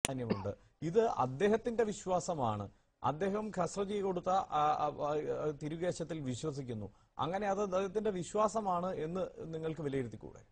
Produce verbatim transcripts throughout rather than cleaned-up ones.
പ്രാധാന്യമുണ്ട്. ഇത് അദ്ദേഹത്തിന്റെ വിശ്വാസമാണ്. അദ്ദേഹം ഖസ്റജി കൊടുത്ത തിരുകേശത്തിൽ വിശ്വസിക്കുന്നു. അങ്ങനെ അത് അദ്ദേഹത്തിന്റെ വിശ്വാസമാണ് എന്ന് നിങ്ങൾക്ക് വിലയിരുത്തിക്കൂടെ?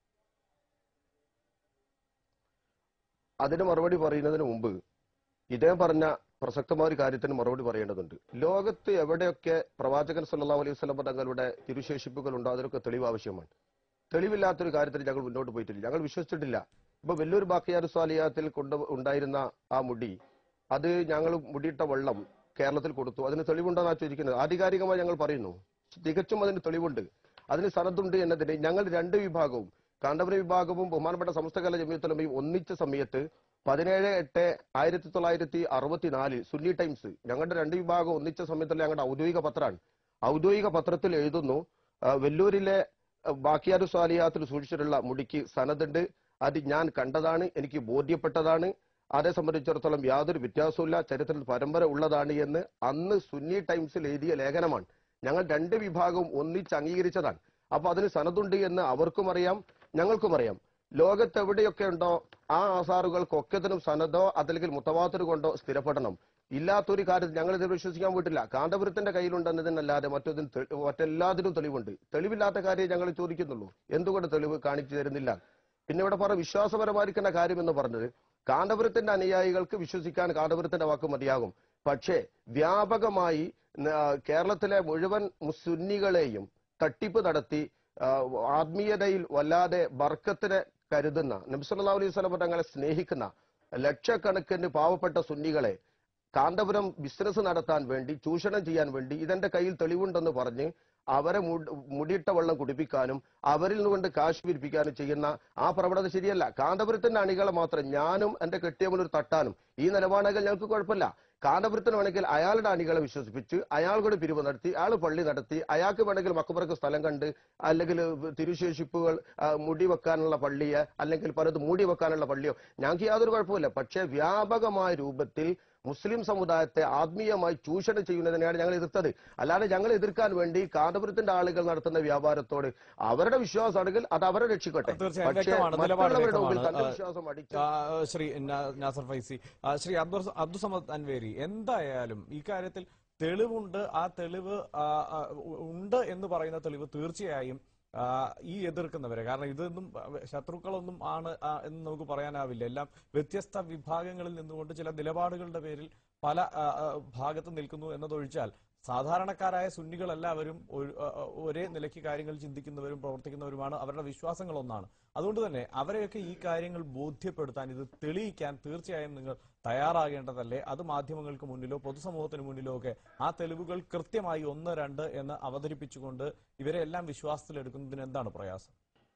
അതിന് മറുപടി പറയുന്നതിന് മുമ്പ് ഇദ്ദേഹം പറഞ്ഞ പ്രസക്തമായ ഒരു കാര്യത്തിന് മറുപടി പറയേണ്ടതുണ്ട്. ലോകത്ത് എവിടെയൊക്കെ പ്രവാചകൻ സല്ലല്ലാഹു അലൈഹി വസല്ലം തങ്ങളുടെ തിരുശേഷിപ്പുകളുണ്ടോ അതിനൊക്കെ തെളിവ് ആവശ്യമാണ്. തെളിവില്ലാത്തൊരു കാര്യത്തിൽ ഞങ്ങൾ മുന്നോട്ട് പോയിട്ടില്ല, ഞങ്ങൾ വിശ്വസിച്ചിട്ടില്ല. ഇപ്പൊ വലിയൊരു ബാക്കിയാർ സ്വാലിയാത്തിൽ കൊണ്ട് ഉണ്ടായിരുന്ന ആ മുടി, അത് ഞങ്ങൾ മുടിയിട്ട വെള്ളം കേരളത്തിൽ കൊടുത്തു. അതിന് തെളിവുണ്ടെന്നാണ് ചോദിക്കുന്നത്. ആധികാരികമായി ഞങ്ങൾ പറയുന്നു, തികച്ചും അതിന് തെളിവുണ്ട്, അതിന് സനദുണ്ട് എന്നതിന് ഞങ്ങൾ രണ്ട് വിഭാഗവും, കാന്തപുരം വിഭാഗവും ബഹുമാനപ്പെട്ട സമസ്തകാല ജമിയത്തുൽ ഉലമയും ഒന്നിച്ച സമയത്ത് പതിനേഴ് എട്ട് ആയിരത്തി തൊള്ളായിരത്തി അറുപത്തിനാലിൽ സുന്നി ടൈംസ്, ഞങ്ങളുടെ രണ്ട് വിഭാഗം ഒന്നിച്ച സമയത്തുള്ള ഞങ്ങളുടെ ഔദ്യോഗിക പത്രമാണ്. ഔദ്യോഗിക പത്രത്തിൽ എഴുതുന്നു, വെല്ലൂരിലെ ബാക്കിയാർ സ്വാലിയാത്തിൽ സൂക്ഷിച്ചിട്ടുള്ള മുടിക്ക് സനദുണ്ട്, അത് ഞാൻ കണ്ടതാണ്, എനിക്ക് ബോധ്യപ്പെട്ടതാണ്, അതേ സംബന്ധിച്ചിടത്തോളം യാതൊരു വ്യത്യാസവുമില്ല, ചരിത്രത്തിൽ പരമ്പര ഉള്ളതാണ് എന്ന് അന്ന് സുന്നി ടൈംസിൽ എഴുതിയ ലേഖനമാണ്. ഞങ്ങൾ രണ്ട് വിഭാഗവും ഒന്നിച്ച് അംഗീകരിച്ചതാണ്. അപ്പൊ അതിന് സനദുണ്ട് എന്ന് അവർക്കും അറിയാം, ഞങ്ങൾക്കും അറിയാം. ലോകത്ത് എവിടെയൊക്കെ ഉണ്ടോ ആ ആസാറുകൾക്കൊക്കത്തിനും സനദോ അതല്ലെങ്കിൽ മുത്തവാത്തിർ കൊണ്ടോ സ്ഥിരപ്പെടണം. ഇല്ലാത്തൊരു കാര്യത്തിൽ ഞങ്ങൾ ഇത് വിശ്വസിക്കാൻ പോയിട്ടില്ല. കാന്തപുരത്തിന്റെ കയ്യിലുണ്ടെന്നതിനല്ലാതെ മറ്റൊന്നിനും മറ്റെല്ലാത്തിനും തെളിവുണ്ട്. തെളിവില്ലാത്ത കാര്യം ഞങ്ങൾ ചോദിക്കുന്നുള്ളൂ, എന്തുകൊണ്ട് തെളിവ് കാണിച്ചു തരുന്നില്ല? പിന്നെ ഇവിടെ പറഞ്ഞ വിശ്വാസപരമായിരിക്കുന്ന കാര്യം എന്ന് പറഞ്ഞത്, കാന്തപുരത്തിന്റെ അനുയായികൾക്ക് വിശ്വസിക്കാൻ കാന്തപുരത്തിന്റെ വാക്ക് മതിയാകും. പക്ഷേ വ്യാപകമായി കേരളത്തിലെ മുഴുവൻ സുന്നികളെയും തട്ടിപ്പ് നടത്തി ആത്മീയതയിൽ വല്ലാതെ ബർക്കത്തിനെ കരുതുന്ന, നബി സല്ലല്ലാഹു അലൈഹി വസല്ലം തങ്ങളെ സ്നേഹിക്കുന്ന ലക്ഷക്കണക്കിന് പാവപ്പെട്ട സുന്നികളെ കാന്തപുരം ബിസിനസ് നടത്താൻ വേണ്ടി, ചൂഷണം ചെയ്യാൻ വേണ്ടി ഇതെന്റെ കയ്യിൽ തെളിവുണ്ടെന്ന് പറഞ്ഞ് അവരെ മുടിയിട്ട വെള്ളം കുടിപ്പിക്കാനും അവരിൽ നിന്നുകൊണ്ട് കാശ് പിരിപ്പിക്കാനും ചെയ്യുന്ന ആ പ്രവണത ശരിയല്ല. കാന്തപുരത്തിന്റെ അണികളെ മാത്രം ഞാനും എന്റെ കെട്ടിയവനൊരു തട്ടാനും ഈ നിലപാടുകൾ ഞങ്ങൾക്ക് കുഴപ്പമില്ല. കാന്തപുരത്തിന് വേണമെങ്കിൽ അയാളുടെ അണികളെ വിശ്വസിപ്പിച്ച് അയാൾ കൂടി പിരിവ് നടത്തി, അയാൾ പള്ളി നടത്തി, അയാൾക്ക് വേണമെങ്കിൽ മക്കബറക്ക് സ്ഥലം കണ്ട് അല്ലെങ്കിൽ തിരുശേഷിപ്പുകൾ മുടി വെക്കാനുള്ള പള്ളിയോ അല്ലെങ്കിൽ പലത് മൂടി വെക്കാനുള്ള പള്ളിയോ ഞങ്ങൾക്ക് യാതൊരു കുഴപ്പമില്ല. പക്ഷേ വ്യാപകമായ രൂപത്തിൽ മുസ്ലിം സമുദായത്തെ ആത്മീയമായി ചൂഷണം ചെയ്യുന്നതിനെയാണ് ഞങ്ങൾ എതിർത്തത്. അല്ലാതെ ഞങ്ങൾ എതിർക്കാൻ വേണ്ടി കാന്തപുരത്തിന്റെ ആളുകൾ നടത്തുന്ന വ്യാപാരത്തോട് അവരുടെ വിശ്വാസമാണെങ്കിൽ അത് അവരെ രക്ഷിക്കട്ടെ. പക്ഷേ മറ്റുള്ളവരുടെ മുമ്പിൽ തന്റെ വിശ്വാസം അടിച്ചു. ശ്രീ നാസർ ഫൈസി, ശ്രീ അബ്ദുൽ അബ്ദുസമദ് അൻവേരി, എന്തായാലും ഈ കാര്യത്തിൽ തെളിവുണ്ട്. ആ തെളിവ് ഉണ്ട് എന്ന് പറയുന്ന തെളിവ് തീർച്ചയായും ഈ എതിർക്കുന്നവരെ, കാരണം ഇതൊന്നും ശത്രുക്കളൊന്നും ആണ് എന്ന് നമുക്ക് പറയാനാവില്ല. എല്ലാം വ്യത്യസ്ത വിഭാഗങ്ങളിൽ നിന്നുകൊണ്ട് ചില നിലപാടുകളുടെ പേരിൽ പല ഭാഗത്ത് നിൽക്കുന്നു എന്നതൊഴിച്ചാൽ സാധാരണക്കാരായ സുന്നികളെല്ലാവരും ഒരേ നിലയ്ക്ക് കാര്യങ്ങൾ ചിന്തിക്കുന്നവരും പ്രവർത്തിക്കുന്നവരുമാണ്. അവരുടെ വിശ്വാസങ്ങൾ ഒന്നാണ്. അതുകൊണ്ട് തന്നെ അവരെയൊക്കെ ഈ കാര്യങ്ങൾ ബോധ്യപ്പെടുത്താൻ, ഇത് തെളിയിക്കാൻ തീർച്ചയായും നിങ്ങൾ തയ്യാറാകേണ്ടതല്ലേ? അത് മാധ്യമങ്ങൾക്ക് മുന്നിലോ പൊതുസമൂഹത്തിന് മുന്നിലോ ഒക്കെ ആ തെളിവുകൾ കൃത്യമായി ഒന്ന് രണ്ട് എന്ന് അവതരിപ്പിച്ചുകൊണ്ട് ഇവരെ എല്ലാം വിശ്വാസത്തിലെടുക്കുന്നതിന് എന്താണ് പ്രയാസം?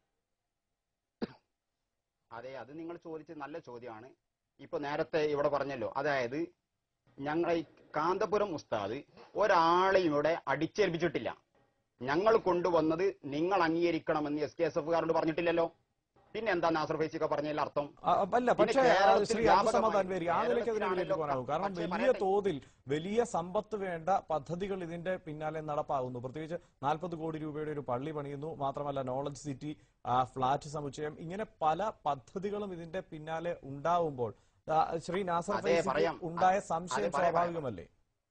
അതെ, അത് നിങ്ങൾ ചോദിച്ചത് നല്ല ചോദ്യമാണ്. ഇപ്പൊ നേരത്തെ ഇവിടെ പറഞ്ഞല്ലോ, അതായത് ഞങ്ങൾ കാന്തപുരം ഉസ്താദ് ഒരാളെയും ഇവിടെ അടിച്ചേൽപ്പിച്ചിട്ടില്ല. ഞങ്ങൾ കൊണ്ടുവന്നത് നിങ്ങൾ അംഗീകരിക്കണമെന്ന് എസ് കെ എസ് എഫുകാരോട് പറഞ്ഞിട്ടില്ലല്ലോ. പിന്നെ എന്താ നാസർ ഫൈസിയൊക്കെ പറഞ്ഞതിൽ അർത്ഥം? അല്ല, പക്ഷേ ശ്രീ അബ്ദുസമദ് അൻവേരി, ആ നിലയ്ക്ക് അതിനെ വിലയിരുത്തുവാനാകും. കാരണം വലിയ തോതിൽ വലിയ സമ്പത്ത് വേണ്ട പദ്ധതികൾ ഇതിന്റെ പിന്നാലെ നടപ്പാകുന്നു. പ്രത്യേകിച്ച് നാൽപ്പത് കോടി രൂപയുടെ ഒരു പള്ളി പണിയുന്നു, മാത്രമല്ല നോളജ് സിറ്റി, ഫ്ളാറ്റ് സമുച്ചയം, ഇങ്ങനെ പല പദ്ധതികളും ഇതിന്റെ പിന്നാലെ ഉണ്ടാവുമ്പോൾ ശ്രീ നാസർ ഫൈസിക്ക് ഉണ്ടായ സംശയം സ്വാഭാവികമല്ലേ?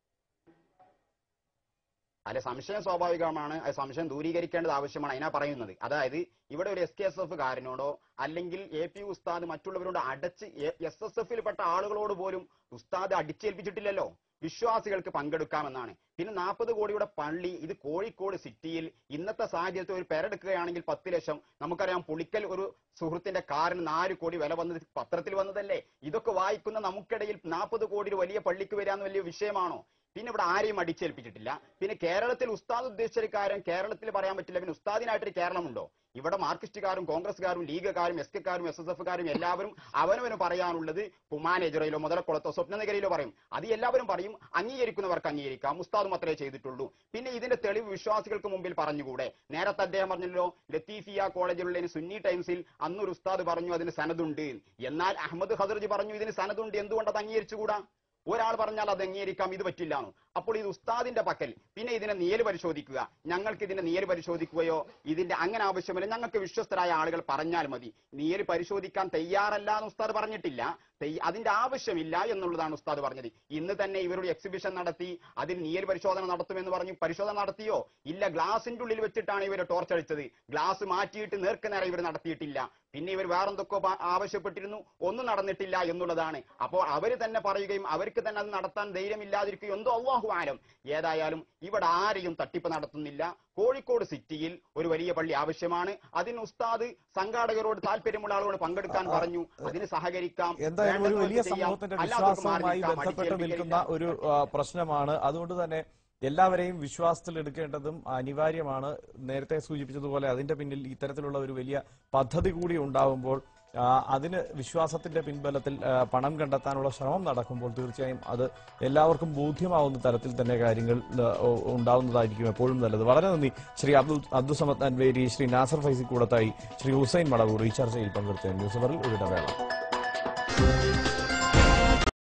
അല്ലെ, സംശയം സ്വാഭാവികമാണ്. അത് സംശയം ദൂരീകരിക്കേണ്ടത് ആവശ്യമാണ്. അതിനാ പറയുന്നത്. അതായത് ഇവിടെ ഒരു എസ് കെ എസ് എഫ് കാരനോടോ അല്ലെങ്കിൽ എ പി ഉസ്താദ് മറ്റുള്ളവരോട് അടച്ച് എസ് എസ് എഫിൽ പെട്ട ആളുകളോട് പോലും ഉസ്താദ് അടിച്ചേൽപ്പിച്ചിട്ടില്ലല്ലോ. വിശ്വാസികൾക്ക് പങ്കെടുക്കാമെന്നാണ്. പിന്നെ നാൽപ്പത് കോടിയുടെ പള്ളി, ഇത് കോഴിക്കോട് സിറ്റിയിൽ ഇന്നത്തെ സാഹചര്യത്തിൽ ഒരു പെരെടുക്കുകയാണെങ്കിൽ പത്ത് ലക്ഷം. നമുക്കറിയാം, പുളിക്കൽ ഒരു സുഹൃത്തിന്റെ കാറിന് നാല് കോടി വില വന്നത് പത്രത്തിൽ വന്നതല്ലേ. ഇതൊക്കെ വായിക്കുന്ന നമുക്കിടയിൽ നാൽപ്പത് കോടി വലിയ പള്ളിക്ക് വരാന്ന് വലിയ വിഷയമാണോ? പിന്നെ ഇവിടെ ആരെയും അടിച്ചേൽപ്പിച്ചിട്ടില്ല. പിന്നെ കേരളത്തിൽ ഉസ്താദ് ഉദ്ദേശിച്ച കാര്യം കേരളത്തിൽ പറയാൻ പറ്റില്ല. പിന്നെ ഉസ്താദിനായിട്ടൊരു കേരളമുണ്ടോ? ഇവിടെ മാർക്സിസ്റ്റുകാരും കോൺഗ്രസ്സുകാരും ലീഗുകാരും എസ് കെക്കാരും എസ് എസ് എഫുകാരും എല്ലാവരും അവനവന് പറയാനുള്ളത് കുമാനേജറയിലോ മുതലക്കുളത്തോ സ്വപ്നനഗരിയിലോ പറയും. അത് എല്ലാവരും പറയും. അംഗീകരിക്കുന്നവർക്ക് അംഗീകരിക്കാം. ഉസ്താദും അത്രേ ചെയ്തിട്ടുള്ളൂ. പിന്നെ ഇതിന്റെ തെളിവ് വിശ്വാസികൾക്ക് മുമ്പിൽ പറഞ്ഞുകൂടെ? നേരത്തെ അദ്ദേഹം പറഞ്ഞല്ലോ, ലത്തീഫിയ കോളേജിലുള്ള സുന്നി ടൈംസിൽ അന്നൊരു ഉസ്താദ് പറഞ്ഞു അതിന് സനദുണ്ട്. എന്നാൽ അഹമ്മദ് ഖദർജി പറഞ്ഞു ഇതിന് സനദുണ്ട്, എന്തുകൊണ്ട് അത് അംഗീകരിച്ചുകൂടാ? ഒരാൾ പറഞ്ഞാൽ അത് അംഗീകരിക്കാം, ഇത് പറ്റില്ലാന്നു. അപ്പോൾ ഇത് ഉസ്താദിന്റെ പക്കൽ. പിന്നെ ഇതിനെ നിയൽ പരിശോധിക്കുക. ഞങ്ങൾക്ക് ഇതിന്റെ നിയൽ പരിശോധിക്കുകയോ ഇതിന്റെ അങ്ങനെ ആവശ്യമില്ല. ഞങ്ങൾക്ക് വിശ്വസ്തരായ ആളുകൾ പറഞ്ഞാൽ മതി. നിയൽ പരിശോധിക്കാൻ തയ്യാറല്ല എന്ന് ഉസ്താദ് പറഞ്ഞിട്ടില്ല. അതിന്റെ ആവശ്യമില്ല എന്നുള്ളതാണ് ഉസ്താദ് പറഞ്ഞത്. ഇന്ന് തന്നെ ഇവരുടെ എക്സിബിഷൻ നടത്തി അതിൽ നീയൽ പരിശോധന നടത്തുമെന്ന് പറഞ്ഞു. പരിശോധന നടത്തിയോ? ഇല്ല. ഗ്ലാസിന്റെ ഉള്ളിൽ വെച്ചിട്ടാണ് ഇവർ ടോർച്ച് അടിച്ചത്. ഗ്ലാസ് മാറ്റിയിട്ട് നേർക്കുനേരെ ഇവർ നടത്തിയിട്ടില്ല. പിന്നെ ഇവർ വേറെന്തൊക്കെ ആവശ്യപ്പെട്ടിരുന്നു, ഒന്നും നടന്നിട്ടില്ല എന്നുള്ളതാണ്. അപ്പോൾ അവർ തന്നെ പറയുകയും അവർക്ക് തന്നെ അത് നടത്താൻ ധൈര്യമില്ലാതിരിക്കുകയും എന്തോ അല്ലാഹു ആലം. ഏതായാലും ഇവിടെ ആരെയും തട്ടിപ്പ് നടത്തുന്നില്ല. കോഴിക്കോട് സിറ്റിയിൽ ഒരു വലിയ പള്ളി ആവശ്യമാണ്. അതിന് ഉസ്താദ് സംഘാടകരോട് താല്പര്യമുള്ള ആളുകളോട് പങ്കെടുക്കാൻ പറഞ്ഞു. അതിന് സഹകരിക്കാം. എന്തായാലും ഒരു വലിയ സമൂഹത്തിന്റെ വിശ്വാസവുമായി ബന്ധപ്പെട്ട് നിൽക്കുന്ന ഒരു പ്രശ്നമാണ്. അതുകൊണ്ട് തന്നെ എല്ലാവരെയും വിശ്വാസത്തിൽ എടുക്കേണ്ടതും അനിവാര്യമാണ്. നേരത്തെ സൂചിപ്പിച്ചതുപോലെ അതിന്റെ പിന്നിൽ ഇത്തരത്തിലുള്ള ഒരു വലിയ പദ്ധതി കൂടി ഉണ്ടാവുമ്പോൾ അതിന് വിശ്വാസത്തിന്റെ പിൻബലത്തിൽ പണം കണ്ടെത്താനുള്ള ശ്രമം നടക്കുമ്പോൾ തീർച്ചയായും അത് എല്ലാവർക്കും ബോധ്യമാവുന്ന തരത്തിൽ തന്നെ കാര്യങ്ങൾ ഉണ്ടാവുന്നതായിരിക്കും എപ്പോഴും നല്ലത്. വളരെ നന്ദി ശ്രീ അബ്ദുൽ അബ്ദുസമദ് അൻവേരി, ശ്രീ നാസർ ഫൈസി കൂടത്തായി, ശ്രീ ഹുസൈൻ മടവൂർ ഈ ചർച്ചയിൽ പങ്കെടുത്ത ന്യൂസ് അവറിൽ ഒരു ഇടവേള.